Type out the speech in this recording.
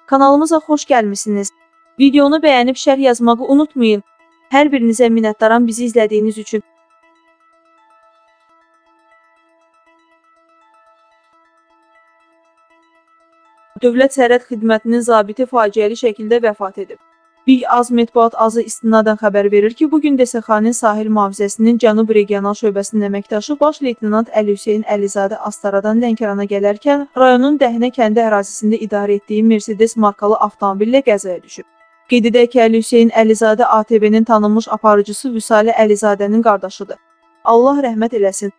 Kanalımıza xoş gəlmisiniz. Videonu bəyənib şərh yazmağı unutmayın. Hər birinizə minnətdaram bizi izlədiyiniz üçün. Dövlət Sərhəd Xidmətinin zabiti faciəli şəkildə vəfat edib. BİAZ mətbuat azı istinadən xəbər verir ki, bugün DSX-nin sahil mühafizəsinin Cənub Regional Şöbəsinin əməkdaşı baş leytenant Əli Hüseyn Əlizadə Astaradan Lənkərana gələrkən rayonun Dəhnə kəndi ərazisində idarə etdiyi Mercedes markalı avtomobillə qəzaya düşüb. Qeyd edək ki, Əli Hüseyn Əlizadə ATV-nin tanınmış aparıcısı Vüsalə Əlizadənin qardaşıdır. Allah rəhmət eləsin.